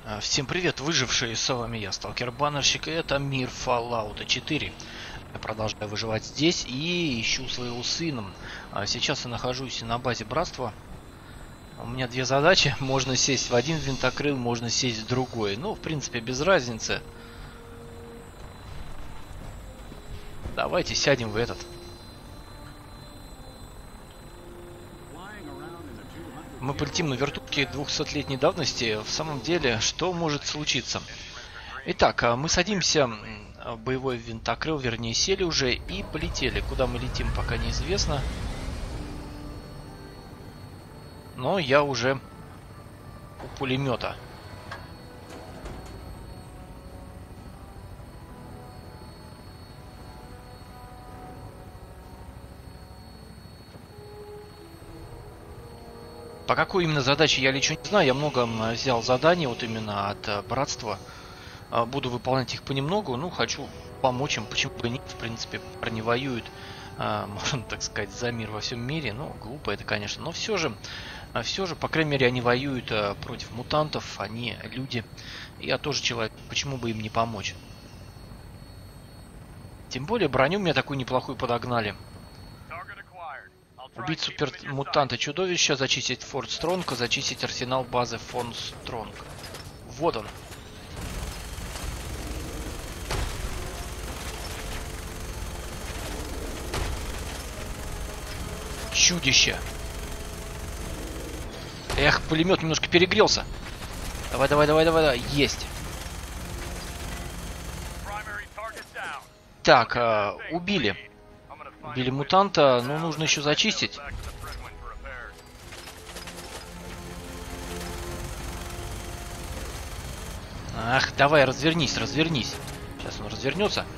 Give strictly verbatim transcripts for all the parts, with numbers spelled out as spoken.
А, Всем привет, выжившие, с вами я, Сталкер-баннерщик, и это мир Fallout четыре. Я продолжаю выживать здесь и ищу своего сына. А Сейчас я нахожусь на базе Братства. У меня две задачи, можно сесть в один винтокрыл, можно сесть в другой. Ну, в принципе, без разницы. Давайте сядем в этот. Мы полетим на вертушке двухсотлетней давности. В самом деле, что может случиться? Итак, мы садимся в боевой винтокрыл, вернее, сели уже и полетели. Куда мы летим, пока неизвестно. Но я уже у пулемета. По какой именно задаче я лечу, не знаю. Я много взял заданий вот именно от Братства. Буду выполнять их понемногу. Ну, хочу помочь им. Почему бы нет? В принципе, парни воюют, можно так сказать, за мир во всем мире. Ну, глупо это, конечно. Но все же, все же, по крайней мере, они воюют против мутантов. Они люди. Я тоже человек. Почему бы им не помочь? Тем более, броню мне такую неплохую подогнали. Убить супер-мутанта чудовища, зачистить Форт Стронг, зачистить арсенал базы Фон Стронг. Вот он. Чудище. Эх, пулемет немножко перегрелся. Давай, давай, давай, давай, давай. Есть. Так, э, убили. Убили мутанта, но нужно еще зачистить. Ах, давай, развернись, развернись. Сейчас он развернется.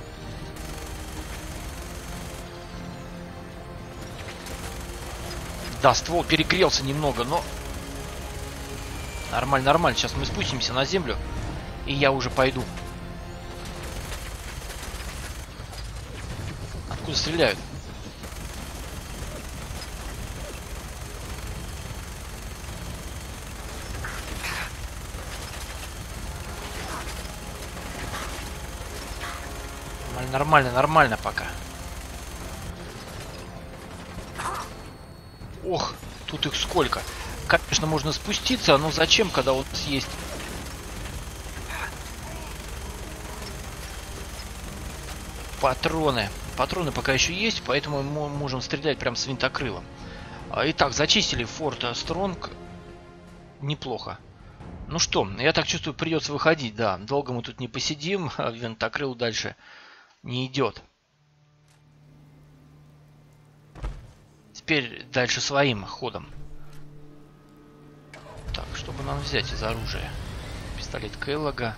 Да, ствол перегрелся немного, но... Нормально, нормально. Сейчас мы спустимся на землю, и я уже пойду. Откуда стреляют? Нормально, нормально пока. Ох, тут их сколько. Конечно, можно спуститься, но зачем, когда вот есть... Патроны. Патроны пока еще есть, поэтому мы можем стрелять прям с винтокрылом. Итак, зачистили Форт Стронг. Неплохо. Ну что, я так чувствую, придется выходить, да. Долго мы тут не посидим, а винтокрыл дальше не идет. Теперь дальше своим ходом. Так, чтобы нам взять из оружия? Пистолет Келлога.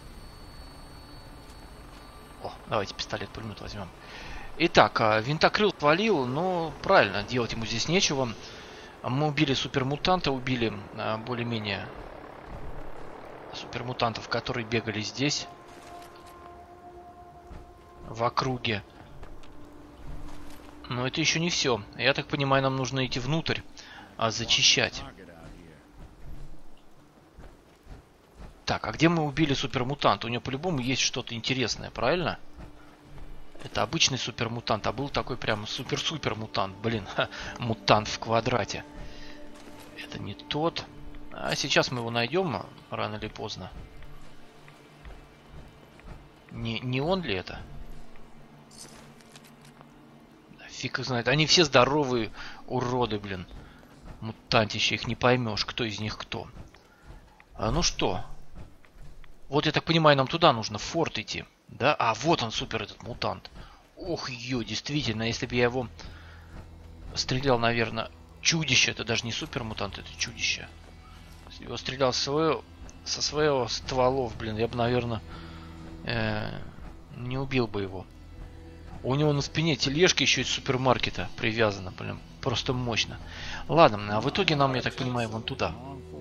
О, давайте пистолет-пулемет возьмем. Итак, винтокрыл свалил, но правильно, делать ему здесь нечего. Мы убили супермутанта, убили более-менее супермутантов, которые бегали здесь, в округе. Но это еще не все. Я так понимаю, нам нужно идти внутрь, а зачищать. Так, а где мы убили супермутанта? У него по-любому есть что-то интересное, правильно? Это обычный супермутант, а был такой прям супер-супер-мутант. Блин, ха, мутант в квадрате. Это не тот. А сейчас мы его найдем, рано или поздно. Не, не он ли это? Фиг их знает. Они все здоровые уроды, блин. Мутантища, их не поймешь, кто из них кто. А, ну что? Вот, я так понимаю, нам туда нужно, в форт идти. Да? А, вот он, супер этот мутант. Ох, ё, действительно, если бы я его стрелял, наверное... Чудище, это даже не супермутант, это чудище. Если его стрелял со своего, со своего стволов, блин, я бы, наверное, э, не убил бы его. У него на спине тележка еще из супермаркета привязана, блин, просто мощно. Ладно, а в итоге нам, я так понимаю, вон туда.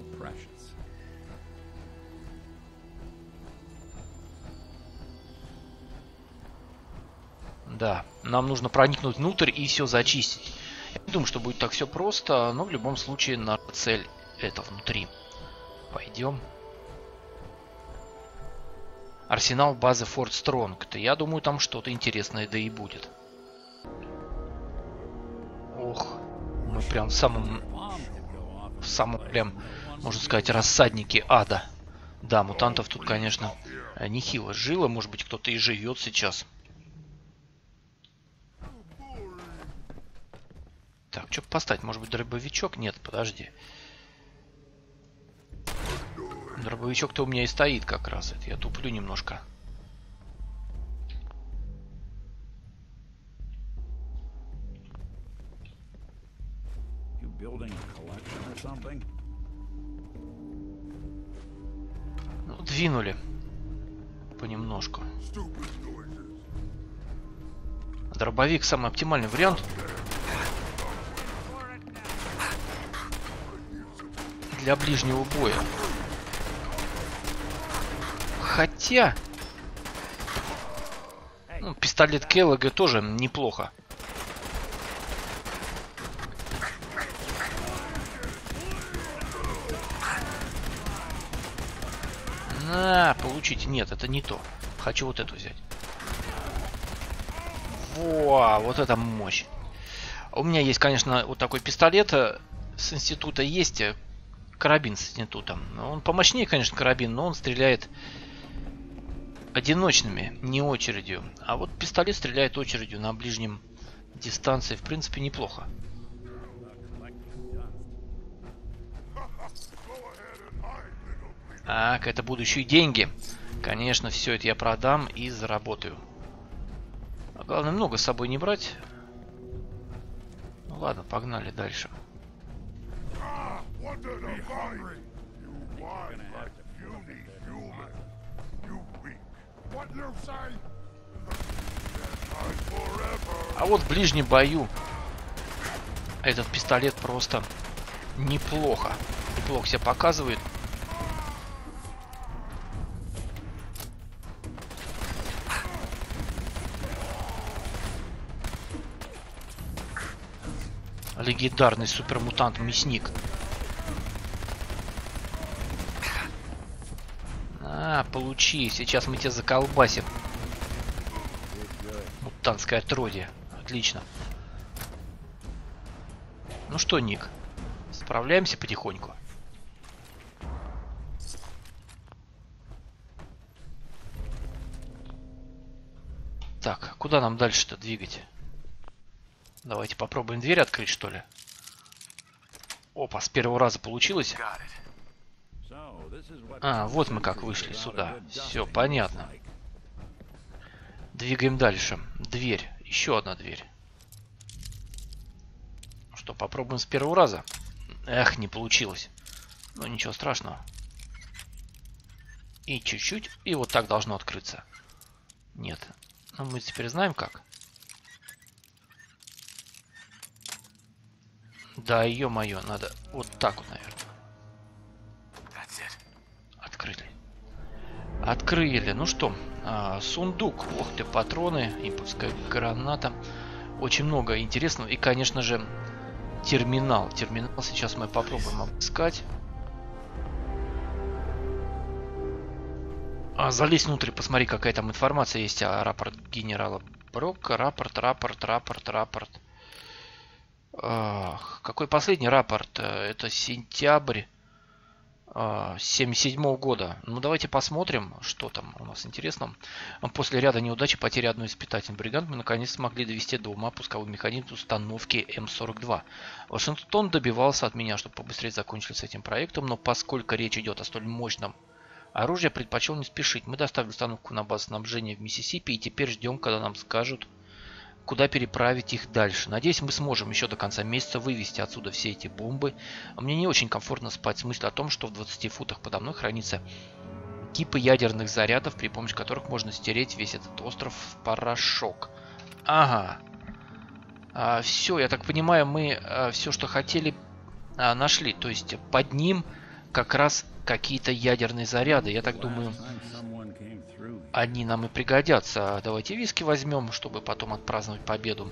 Да, нам нужно проникнуть внутрь и все зачистить. Я не думаю, что будет так все просто, но в любом случае наша цель это внутри. Пойдем. Арсенал базы Форт Стронг. Я думаю, там что-то интересное да и будет. Ох, мы прям в самом, в самом прям, можно сказать, рассаднике ада. Да, мутантов тут, конечно, нехило жило. Может быть, кто-то и живет сейчас. Так, что поставить? Может быть, дробовичок? Нет, подожди. Дробовичок-то у меня и стоит как раз. Это я туплю немножко. Ну, двинули. Понемножку. Дробовик самый оптимальный вариант. Для ближнего боя. Хотя... Ну, пистолет Келлога тоже неплохо. На, получите. Нет, это не то. Хочу вот эту взять. Во, вот это мощь. У меня есть, конечно, вот такой пистолет. С института есть карабин с институтом. Он помощнее, конечно, карабин, но он стреляет одиночными, не очередью. А вот пистолет стреляет очередью на ближнем дистанции. В принципе, неплохо. Так, это будущие деньги. Конечно, все это я продам и заработаю. А главное, много с собой не брать. Ну ладно, погнали дальше. А вот в ближнем бою этот пистолет просто неплохо. Неплохо себя показывает. Легендарный супермутант-мясник. А, получи. Сейчас мы тебя заколбасим. Мутантское отродье. Отлично. Ну что, Ник? Справляемся потихоньку. Так, куда нам дальше-то двигать? Давайте попробуем дверь открыть, что ли. Опа, с первого раза получилось. А, вот мы как вышли сюда. Все, понятно. Двигаем дальше. Дверь. Еще одна дверь. Что, попробуем с первого раза? Эх, не получилось. Ну, ничего страшного. И чуть-чуть. И вот так должно открыться. Нет. Ну, мы теперь знаем как. Да, ё-моё, надо вот так вот, наверное. Открыли. Открыли. Ну что, а, сундук. Ох ты, патроны, импульсная граната. Очень много интересного. И, конечно же, терминал. Терминал сейчас мы попробуем обыскать. А, залезь внутрь, посмотри, какая там информация есть. А, рапорт генерала Брока. Рапорт, рапорт, рапорт, рапорт. Ах, какой последний рапорт? Это сентябрь семьдесят седьмого года. Ну, давайте посмотрим, что там у нас интересно. После ряда неудач и потери одной из питательных бригад мы наконец смогли довести до ума пусковой механизм установки эм сорок два. Вашингтон добивался от меня, чтобы побыстрее закончили с этим проектом, но поскольку речь идет о столь мощном оружии, предпочел не спешить. Мы доставили установку на базу снабжения в Миссисипи и теперь ждем, когда нам скажут, куда переправить их дальше. Надеюсь, мы сможем еще до конца месяца вывести отсюда все эти бомбы. Мне не очень комфортно спать с мыслью о том, что в двадцати футах подо мной хранится кипы ядерных зарядов, при помощи которых можно стереть весь этот остров в порошок. Ага. А, все, я так понимаю, мы а, все, что хотели, а, нашли. То есть под ним как раз какие-то ядерные заряды. Я так думаю, они нам и пригодятся. Давайте виски возьмем, чтобы потом отпраздновать победу.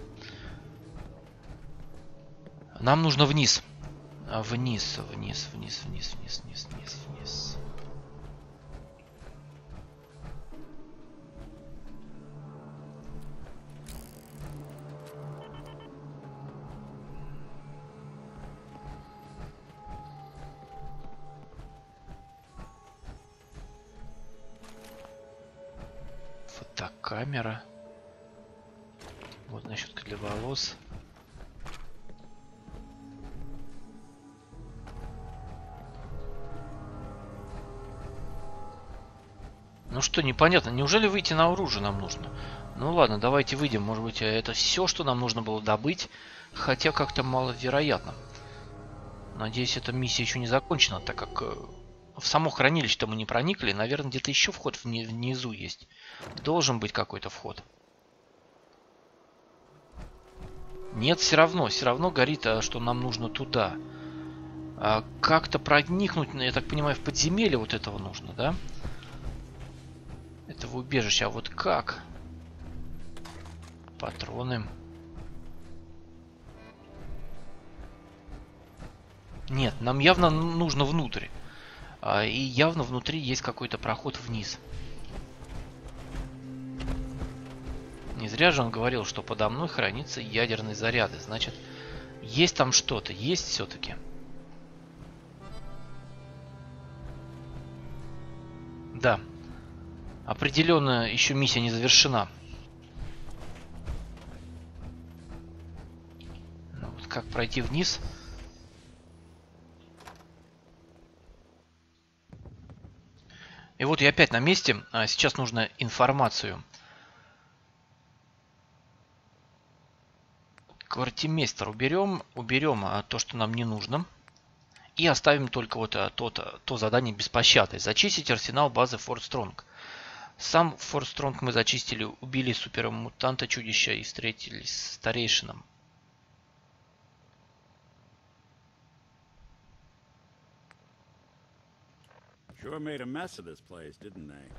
Нам нужно вниз. Вниз, вниз, вниз, вниз, вниз, вниз, вниз, вниз. Фотокамера. Вот щетка для волос. Ну что, непонятно. Неужели выйти наружу нам нужно? Ну ладно, давайте выйдем. Может быть, это все, что нам нужно было добыть. Хотя как-то маловероятно. Надеюсь, эта миссия еще не закончена, так как в само хранилище-то мы не проникли. Наверное, где-то еще вход внизу есть. Должен быть какой-то вход. Нет, все равно. Все равно горит, что нам нужно туда. А как-то проникнуть, я так понимаю, в подземелье вот этого нужно, да? Этого убежища. А вот как? Патроны. Нет, нам явно нужно внутрь. А, и явно внутри есть какой-то проход вниз. Не зря же он говорил, что подо мной хранятся ядерные заряды. Значит, есть там что-то. Есть все-таки. Да. Определенно еще миссия не завершена. Ну, вот как пройти вниз? И вот я опять на месте. А сейчас нужно информацию. Квартирмейстер уберем. Уберем а, то, что нам не нужно. И оставим только вот а, то, то, то задание беспощадное. Зачистить арсенал базы Форт Стронг. Сам Форт Стронг мы зачистили, убили супермутанта чудища и встретились с старейшином. Sure made a mess of this place, didn't they?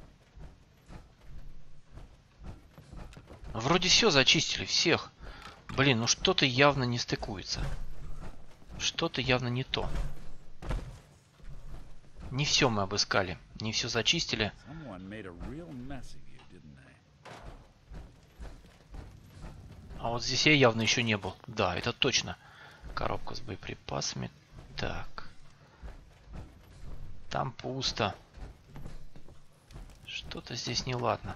Вроде все зачистили, всех. Блин, ну что-то явно не стыкуется. Что-то явно не то. Не все мы обыскали, не все зачистили. А вот здесь я явно еще не был. Да, это точно. Коробка с боеприпасами. Так. Там пусто. Что-то здесь неладно.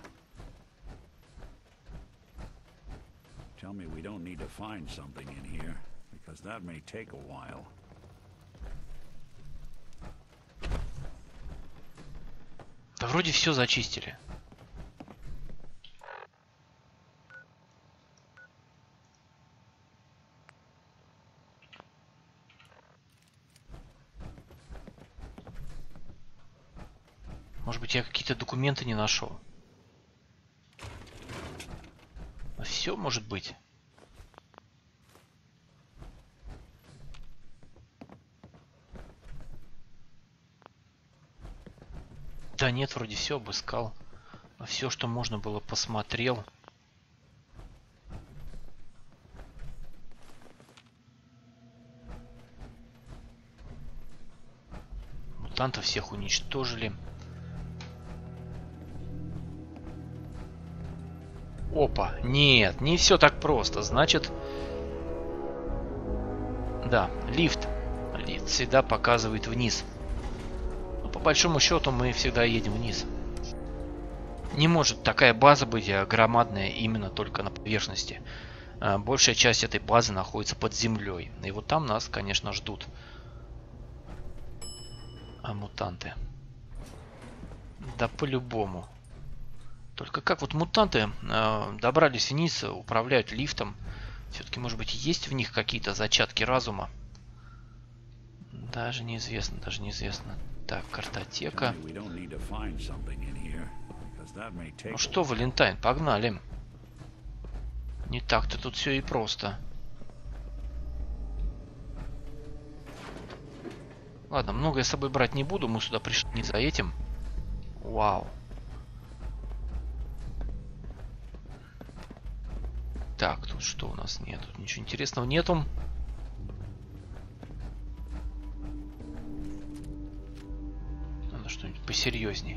Да вроде все зачистили. Может быть, я какие-то документы не нашел. Все может быть. Да нет, вроде все обыскал. Все, что можно было, посмотрел. Мутантов всех уничтожили. Опа, нет, не все так просто. Значит, да, лифт. Лифт всегда показывает вниз. Но по большому счету мы всегда едем вниз. Не может такая база быть громадная именно только на поверхности. Большая часть этой базы находится под землей. И вот там нас, конечно, ждут. А мутанты. Да по-любому. Только как вот мутанты э, добрались вниз, управляют лифтом. Все-таки, может быть, есть в них какие-то зачатки разума? Даже неизвестно, даже неизвестно. Так, картотека. Ну что, Валентайн, погнали. Не так-то тут все и просто. Ладно, много я с собой брать не буду. Мы сюда пришли не за этим. Вау. Так, тут что у нас нет? Тут ничего интересного нету. Надо что-нибудь посерьезней.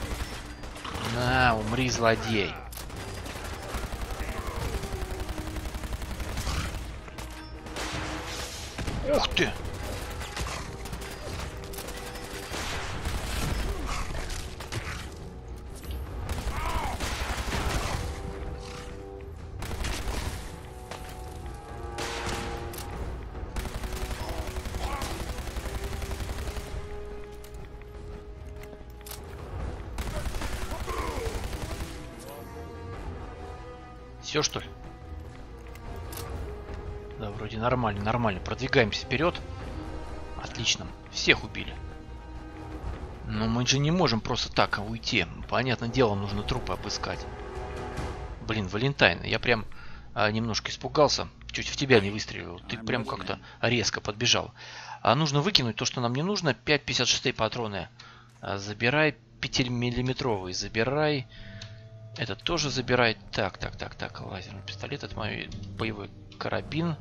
На, умри, злодей. Ух ты! Все, что ли? Да, вроде нормально, нормально. Продвигаемся вперед. Отлично. Всех убили. Но мы же не можем просто так уйти. Понятное дело, нужно трупы обыскать. Блин, Валентайн, я прям а, немножко испугался. Чуть в тебя не выстрелил. Ты прям как-то резко подбежал. А нужно выкинуть то, что нам не нужно. пять пятьдесят шесть патроны. А, забирай пятимиллиметровый. Забирай. Это тоже забирай. Так, так, так, так. Лазерный пистолет. Это мой боевой карабин.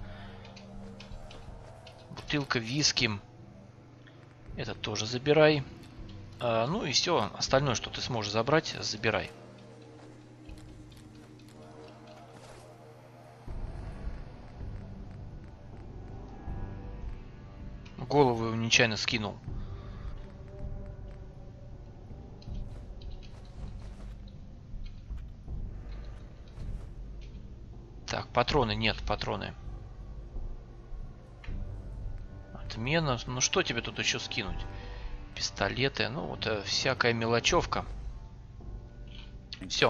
Бутылка виски. Это тоже забирай. А, ну и все. Остальное, что ты сможешь забрать, забирай. Голову его нечаянно скинул. Так, патроны нет, патроны. Отмена. Ну что тебе тут еще скинуть? Пистолеты, ну вот э, всякая мелочевка. Все.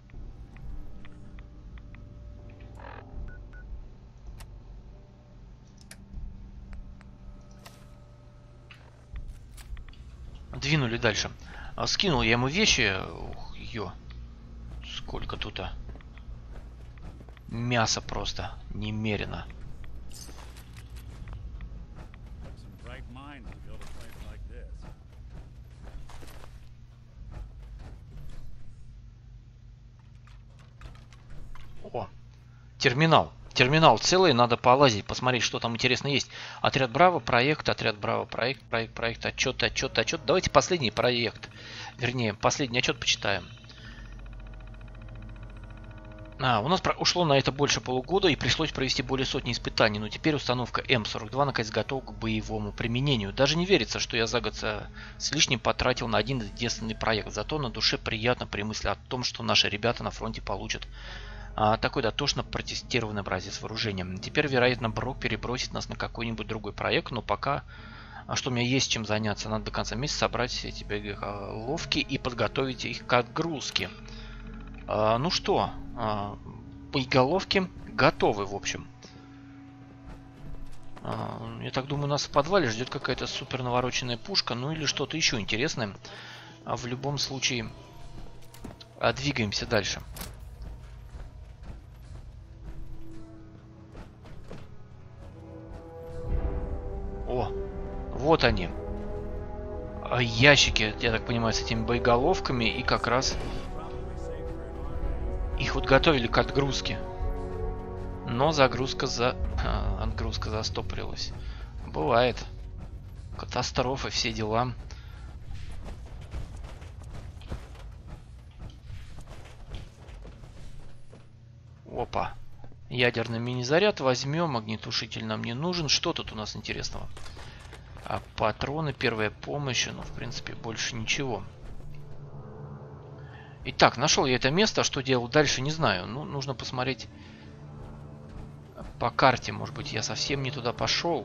Двинули дальше. А, скинул я ему вещи. Ух, ё. Сколько тут а. Мясо просто немерено. О, терминал. Терминал целый, надо полазить, посмотреть, что там интересно есть. Отряд Браво, проект, отряд Браво, проект, проект, проект, отчет, отчет, отчет. Давайте последний проект. Вернее, последний отчет почитаем. А, у нас ушло на это больше полугода и пришлось провести более сотни испытаний. Но теперь установка эм сорок два наконец готова к боевому применению. Даже не верится, что я за год с лишним потратил на один единственный проект. Зато на душе приятно при мысли о том, что наши ребята на фронте получат а, такой дотошно протестированный образец вооружения. Теперь, вероятно, Брок перебросит нас на какой-нибудь другой проект, но пока а что у меня есть чем заняться. Надо до конца месяца собрать эти боеголовки и подготовить их к отгрузке. А, ну что, а, боеголовки готовы, в общем. А, я так думаю, нас в подвале ждет какая-то супер навороченная пушка, ну или что-то еще интересное. А в любом случае, а, двигаемся дальше. О, вот они. Ящики, я так понимаю, с этими боеголовками, и как раз их вот готовили к отгрузке. Но загрузка за... А, отгрузка застопорилась. Бывает. Катастрофа, все дела. Опа. Ядерный мини-заряд возьмем. Огнетушитель нам не нужен. Что тут у нас интересного? А, патроны, первая помощь. Ну, в принципе, больше ничего. Итак, нашел я это место. Что делать дальше, не знаю. Ну, нужно посмотреть по карте. Может быть, я совсем не туда пошел.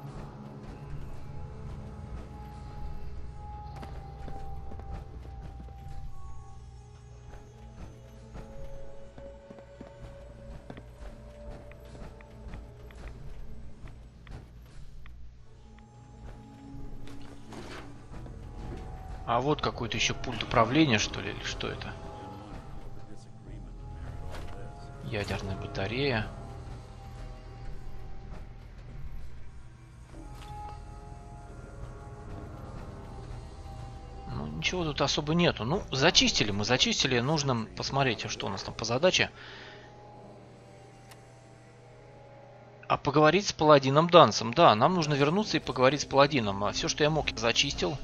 А вот какой-то еще пульт управления, что ли, или что это? Ядерная батарея. Ну, ничего тут особо нету. Ну, зачистили мы, зачистили. Нужно посмотреть, что у нас там по задаче. А поговорить с паладином Дансом. Да, нам нужно вернуться и поговорить с паладином. А все, что я мог, я зачистил.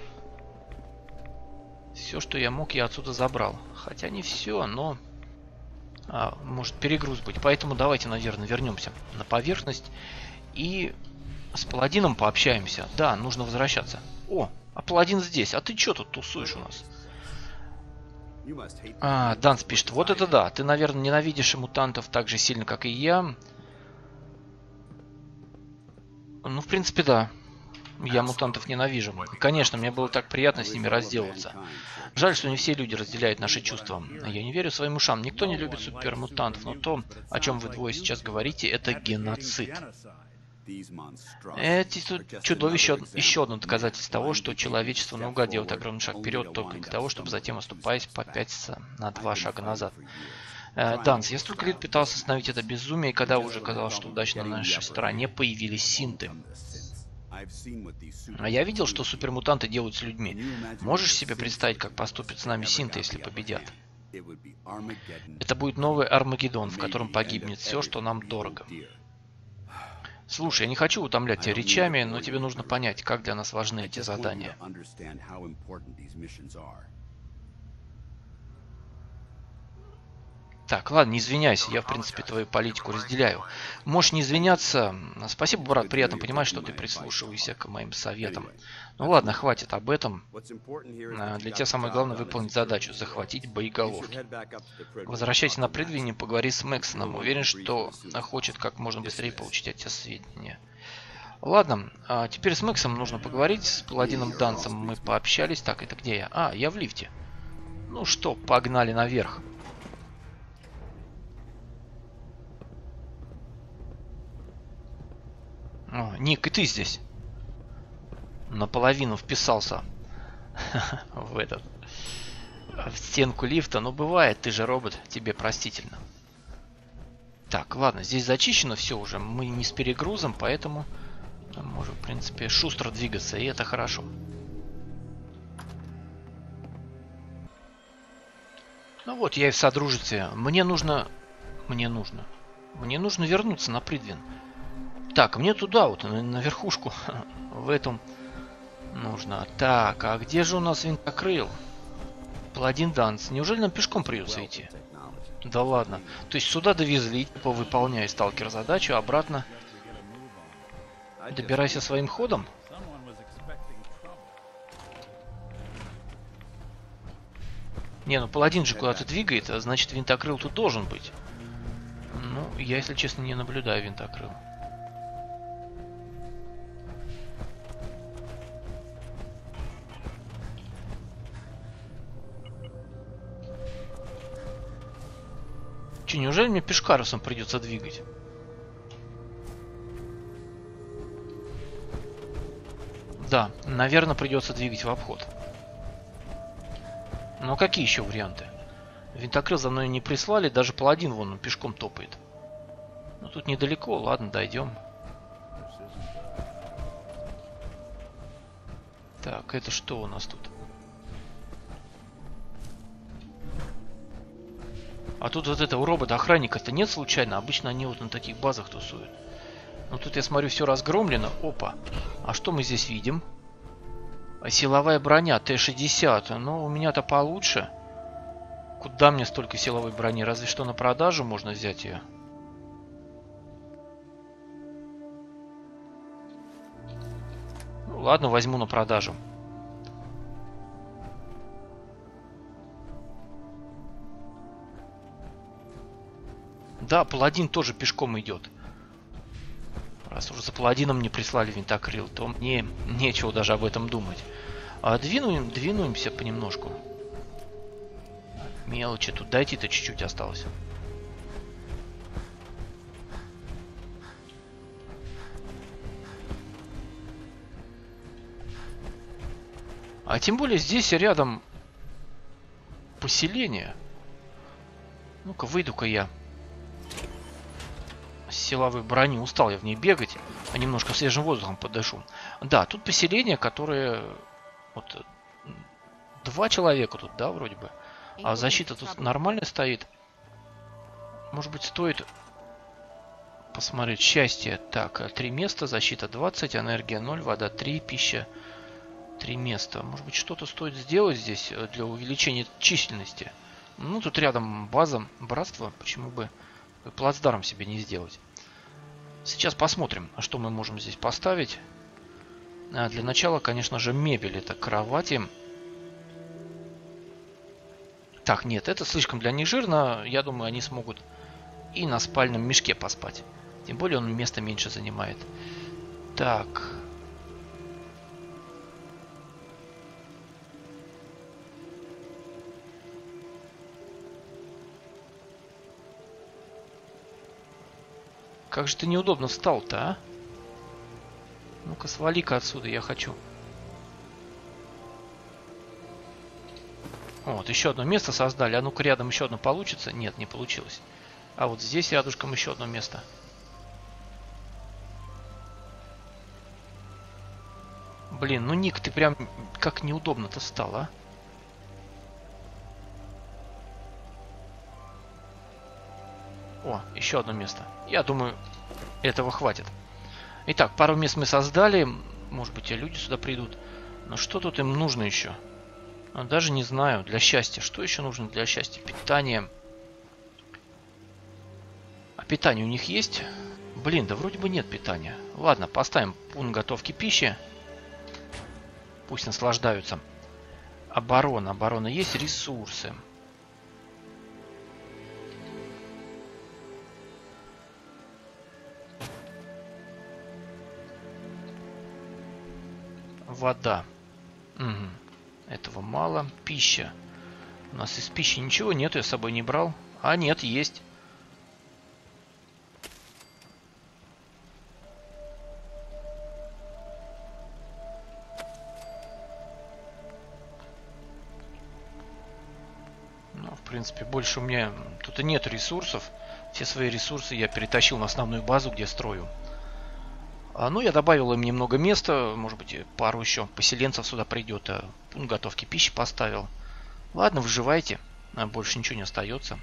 Все, что я мог, я отсюда забрал. Хотя не все, но а, может перегруз быть. Поэтому давайте, наверное, вернемся на поверхность и С паладином пообщаемся. Да, нужно возвращаться. О, а паладин здесь. А ты что тут тусуешь у нас? А, Данс пишет. Вот это да. Ты, наверное, ненавидишь мутантов так же сильно, как и я. Ну, в принципе, да. Я мутантов ненавижу. Конечно, мне было так приятно с ними разделаться. Жаль, что не все люди разделяют наши чувства. Я не верю своим ушам. Никто не любит супермутантов, но то, о чем вы двое сейчас говорите, это геноцид. Эти чудовища еще одно доказательство того, что человечество наугад делает огромный шаг вперед только для того, чтобы затем, оступаясь, попятиться на два шага назад. Э, Данс, я столько лет пытался остановить это безумие, и когда уже казалось, что удачно на нашей стороне, появились синты. А я видел, что супермутанты делают с людьми. Можешь себе представить, как поступят с нами синты, если победят? Это будет новый Армагеддон, в котором погибнет все, что нам дорого. Слушай, я не хочу утомлять тебя речами, но тебе нужно понять, как для нас важны эти задания. Так, ладно, не извиняйся, я в принципе твою политику разделяю. Можешь не извиняться. Спасибо, брат, приятно понимать, что ты прислушиваешься к моим советам. Ну ладно, хватит об этом. Для тебя самое главное выполнить задачу, захватить боеголовки. Возвращайся на предвидение, поговори с Мэксоном. Уверен, что хочет как можно быстрее получить от тебя сведения. Ладно, а теперь с Мэксом нужно поговорить, с паладином Дансом мы пообщались. Так, это где я? А, я в лифте. Ну что, погнали наверх. О, Ник, и ты здесь. Наполовину вписался в этот, в стенку лифта. Ну, бывает, ты же робот, тебе простительно. Так, ладно, здесь зачищено все уже. Мы не с перегрузом, поэтому можем, в принципе, шустро двигаться, и это хорошо. Ну вот, я и в содружестве. Мне нужно... Мне нужно... Мне нужно вернуться на Придвин. Так, мне туда вот, на, на верхушку, в этом нужно. Так, а где же у нас винтокрыл? Паладин Данс. Неужели нам пешком придется идти? Да ладно. То есть сюда довезли, типа, выполняя сталкер задачу, обратно добирайся своим ходом? Не, ну паладин же куда-то двигает, а значит винтокрыл тут должен быть. Ну, я, если честно, не наблюдаю винтокрыл. Че, неужели мне пешкарусом придется двигать? Да, наверное, придется двигать в обход. Но какие еще варианты? Винтокрыл за мной не прислали, даже паладин вон он пешком топает. Ну тут недалеко, ладно, дойдем. Так, это что у нас тут? А тут вот это у робота-охранника-то нет случайно? Обычно они вот на таких базах тусуют. Ну тут я смотрю, все разгромлено. Опа. А что мы здесь видим? Силовая броня Т шестьдесят. Ну, у меня-то получше. Куда мне столько силовой брони? Разве что на продажу можно взять ее. Ну, ладно, возьму на продажу. Да, паладин тоже пешком идет. Раз уже за паладином не прислали винтокрыл, то мне нечего даже об этом думать. А двинуем, двинуемся понемножку. Мелочи, тут дойти-то чуть-чуть осталось. А тем более здесь рядом поселение. Ну-ка, выйду-ка я. Силовой брони. Устал я в ней бегать, а немножко свежим воздухом подышу. Да, тут поселение, которое... Вот, два человека тут, да, вроде бы. А защита тут нормально стоит. Может быть, стоит посмотреть. Счастье. Так, три места, защита двадцать, энергия ноль, вода три, пища три места. Может быть, что-то стоит сделать здесь для увеличения численности. Ну, тут рядом база, братство. Почему бы плацдарм себе не сделать? Сейчас посмотрим, что мы можем здесь поставить. А для начала, конечно же, мебель. Это кровати. Так, нет, это слишком для них жирно. Я думаю, они смогут и на спальном мешке поспать. Тем более он места меньше занимает. Так. Как же ты неудобно встал-то, а? Ну-ка, свали-ка отсюда, я хочу. Вот, еще одно место создали. А ну-ка, рядом еще одно получится? Нет, не получилось. А вот здесь рядышком еще одно место. Блин, ну, Ник, ты прям как неудобно-то встал, а? О, еще одно место. Я думаю, этого хватит. Итак, пару мест мы создали. Может быть, и люди сюда придут. Но что тут им нужно еще? Даже не знаю. Для счастья. Что еще нужно для счастья? Питание. А питание у них есть? Блин, да вроде бы нет питания. Ладно, поставим пункт готовки пищи. Пусть наслаждаются. Оборона. Оборона есть. Ресурсы. Вода. Угу. Этого мало. Пища. У нас из пищи ничего нету, я с собой не брал. А нет, есть. Ну, в принципе, больше у меня тут и нет ресурсов. Все свои ресурсы я перетащил на основную базу, где строю. А, ну, я добавил им немного места. Может быть, пару еще поселенцев сюда придет. А пункт готовки пищи поставил. Ладно, выживайте. А больше ничего не остается.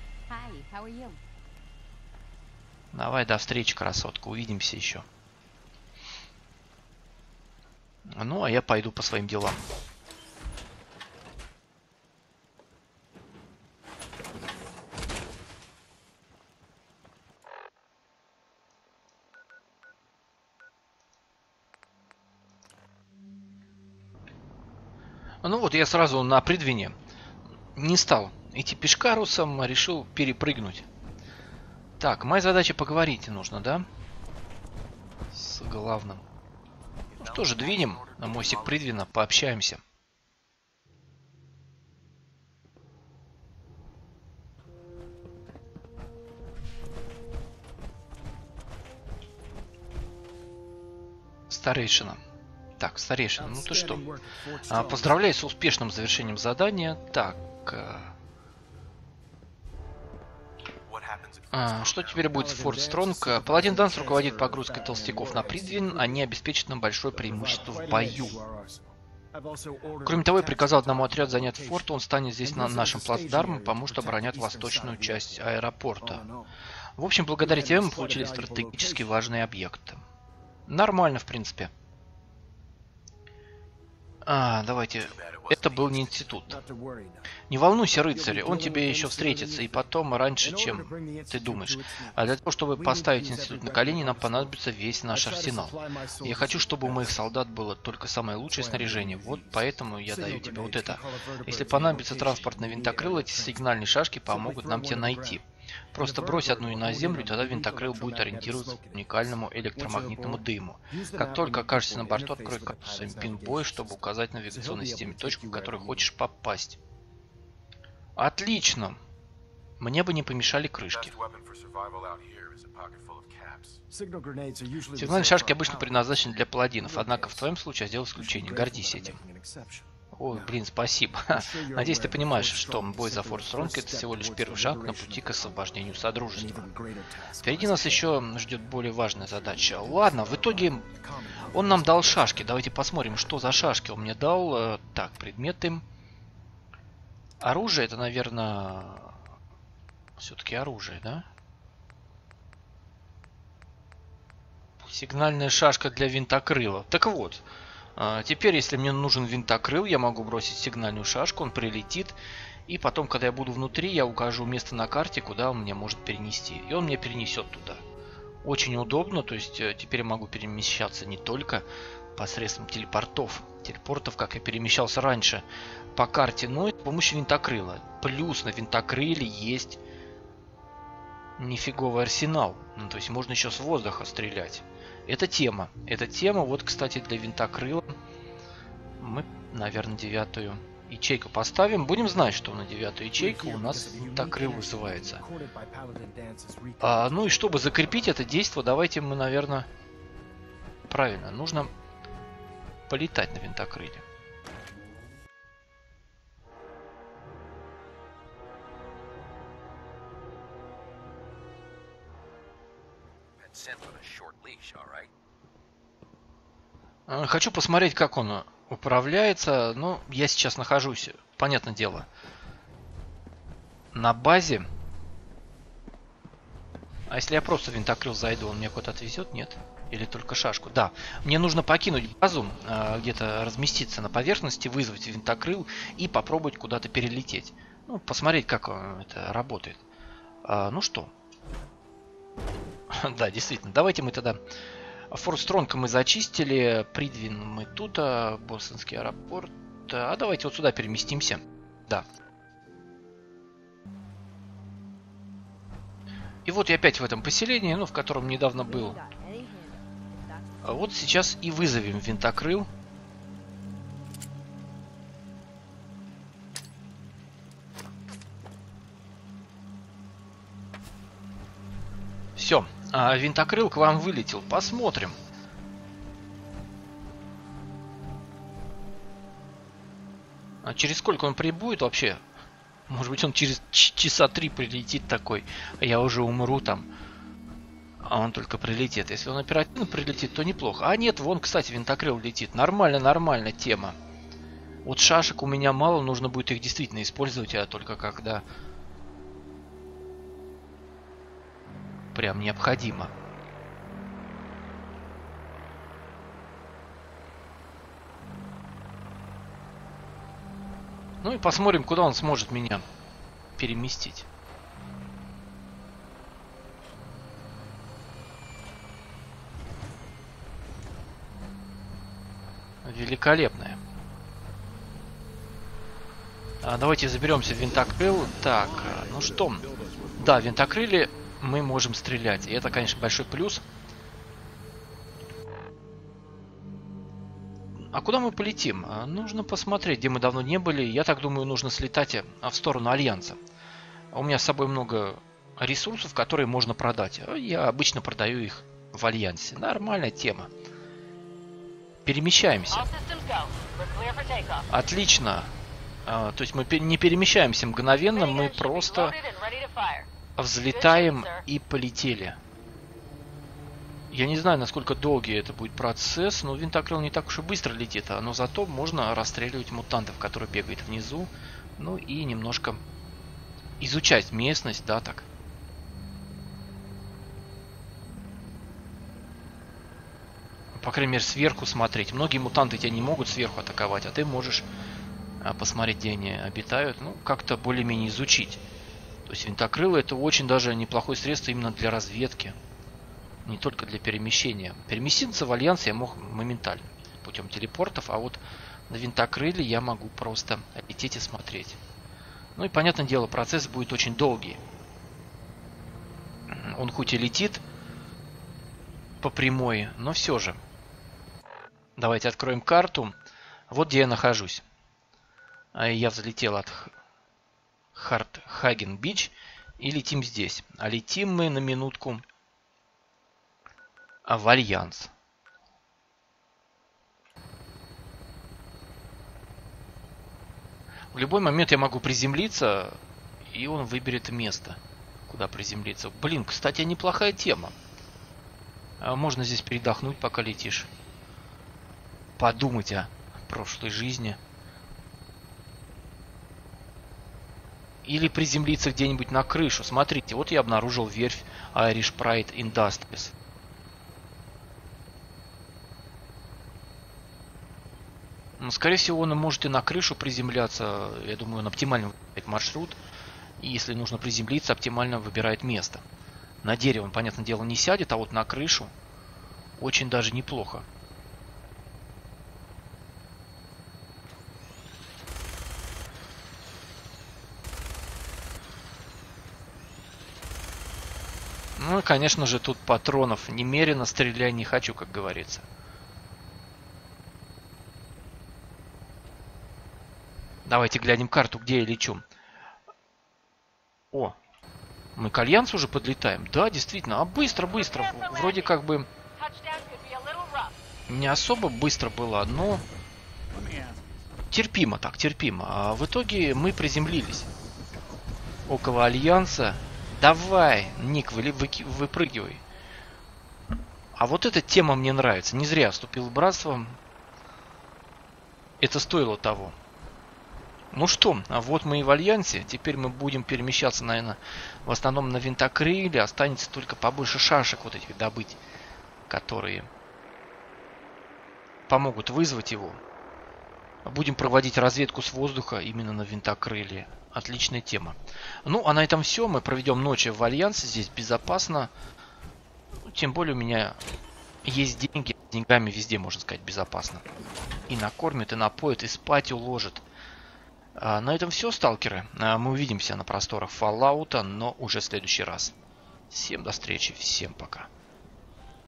Давай, до встречи, красотка. Увидимся еще. Ну, а я пойду по своим делам. Ну вот, я сразу на Придвине не стал идти пешкарусом, а решил перепрыгнуть. Так, моя задача поговорить нужно, да? С главным. Ну что же, двинем на мостик Придвина, пообщаемся. Старейшина. Так, старейшина, ну ты что? А, поздравляю с успешным завершением задания. Так. А, что теперь будет с Форт Стронг? Паладин Данс руководит погрузкой толстяков на Придвин. Они обеспечат нам большое преимущество в бою. Кроме того, я приказал одному отряду занять форт. Он станет здесь на нашем плацдарме, поможет оборонять восточную часть аэропорта. В общем, благодаря тебе мы получили стратегически важные объекты. Нормально, в принципе. А, давайте. Это был не институт. Не волнуйся, рыцарь, он тебе еще встретится, и потом раньше, чем ты думаешь. А для того, чтобы поставить институт на колени, нам понадобится весь наш арсенал. Я хочу, чтобы у моих солдат было только самое лучшее снаряжение. Вот поэтому я даю тебе вот это. Если понадобится транспортный винтокрыл, эти сигнальные шашки помогут нам тебя найти. Просто брось одну на землю, и тогда винтокрыл будет ориентироваться по уникальному электромагнитному дыму. Как только окажешься на борту, открой карту своим пинбой, чтобы указать в навигационной системе точку, в которую хочешь попасть. Отлично! Мне бы не помешали крышки. Сигнальные шашки обычно предназначены для паладинов, однако в твоем случае я сделал исключение. Гордись этим. Ой, блин, спасибо. Надеюсь, ты понимаешь, что бой за Форт Стронг — это всего лишь первый шаг на пути к освобождению Содружества. Впереди нас еще ждет более важная задача. Ладно, в итоге он нам дал шашки. Давайте посмотрим, что за шашки он мне дал. Так, предметы. Оружие — это, наверное, все-таки оружие, да? Сигнальная шашка для винтокрыла. Так вот. Теперь, если мне нужен винтокрыл, я могу бросить сигнальную шашку, он прилетит. И потом, когда я буду внутри, я укажу место на карте, куда он меня может перенести. И он меня перенесет туда. Очень удобно, то есть э, теперь я могу перемещаться не только посредством телепортов, телепортов, как я перемещался раньше по карте, но и с помощью винтокрыла. Плюс на винтокрыле есть нифиговый арсенал, ну, то есть можно еще с воздуха стрелять. Это тема, это тема, вот, кстати, для винтокрыла мы, наверное, девятую ячейку поставим. Будем знать, что на девятую ячейку у нас винтокрыл вызывается. А, ну и чтобы закрепить это действие, давайте мы, наверное, правильно, нужно полетать на винтокрыле. Хочу посмотреть, как он управляется. Но я сейчас нахожусь, понятное дело, на базе. А если я просто в винтокрыл зайду, он меня куда-то отвезет? Нет? Или только шашку? Да. Мне нужно покинуть базу, где-то разместиться на поверхности, вызвать винтокрыл и попробовать куда-то перелететь. Ну, посмотреть, как это работает. А, ну что? Да, действительно. Давайте мы тогда... Форт Стронг мы зачистили. Придвин мы тут. Бостонский аэропорт. А давайте вот сюда переместимся. Да. И вот я опять в этом поселении, ну, в котором недавно был. А вот сейчас и вызовем винтокрыл. Все. А, винтокрыл к вам вылетел. Посмотрим. А через сколько он прибудет вообще? Может быть, он через часа три прилетит такой. А я уже умру там. А он только прилетит. Если он оперативно прилетит, то неплохо. А нет, вон, кстати, винтокрыл летит. Нормально, нормально тема. Вот шашек у меня мало. Нужно будет их действительно использовать. А только когда... Прям необходимо. Ну и посмотрим, куда он сможет меня переместить. Великолепная. А, давайте заберемся в винтокрыл. Так, ну что? Да, в винтокрыле мы можем стрелять. И это, конечно, большой плюс. А куда мы полетим? Нужно посмотреть, где мы давно не были. Я так думаю, нужно слетать в сторону Альянса. У меня с собой много ресурсов, которые можно продать. Я обычно продаю их в Альянсе. Нормальная тема. Перемещаемся. Отлично. То есть мы не перемещаемся мгновенно, мы просто взлетаем и полетели. Я не знаю, насколько долгий это будет процесс, но винтокрыл не так уж и быстро летит, но зато можно расстреливать мутантов, которые бегают внизу, ну и немножко изучать местность, да, так. По крайней мере, сверху смотреть. Многие мутанты тебя не могут сверху атаковать, а ты можешь посмотреть, где они обитают, ну, как-то более-менее изучить. То есть винтокрылы — это очень даже неплохое средство именно для разведки. Не только для перемещения. Переместиться в Альянс я мог моментально путем телепортов, а вот на винтокрыле я могу просто лететь и смотреть. Ну и, понятное дело, процесс будет очень долгий. Он хоть и летит по прямой, но все же. Давайте откроем карту. Вот где я нахожусь. Я взлетел от Хартхаген-Бич и летим здесь. А летим мы на минутку в Альянс. В любой момент я могу приземлиться, и он выберет место, куда приземлиться. Блин, кстати, неплохая тема. Можно здесь передохнуть, пока летишь. Подумать о прошлой жизни. Или приземлиться где-нибудь на крышу. Смотрите, вот я обнаружил верфь Irish Pride Industries. Но, скорее всего, он может и на крышу приземляться. Я думаю, он оптимально выбирает маршрут. И если нужно приземлиться, оптимально выбирает место. На дерево он, понятное дело, не сядет, а вот на крышу очень даже неплохо. Ну и, конечно же, тут патронов немерено, стреляй не хочу, как говорится. Давайте глянем карту, где я лечу. О, мы к Альянсу уже подлетаем. Да, действительно, а быстро-быстро. Вроде как бы не особо быстро было, но терпимо так, терпимо. А в итоге мы приземлились около Альянса. Давай, Ник, вы, вы, выпрыгивай. А вот эта тема мне нравится. Не зря вступил в братство. Это стоило того. Ну что, а вот мы и в Альянсе. Теперь мы будем перемещаться, наверное, в основном на винтокрыле. Останется только побольше шашек вот этих добыть, которые помогут вызвать его. Будем проводить разведку с воздуха именно на винтокрыле. Отличная тема. Ну, а на этом все. Мы проведем ночь в Альянсе. Здесь безопасно. Тем более у меня есть деньги. С деньгами везде, можно сказать, безопасно. И накормят, и напоят, и спать уложат. А на этом все, сталкеры. А мы увидимся на просторах Fallout, но уже в следующий раз. Всем до встречи. Всем пока.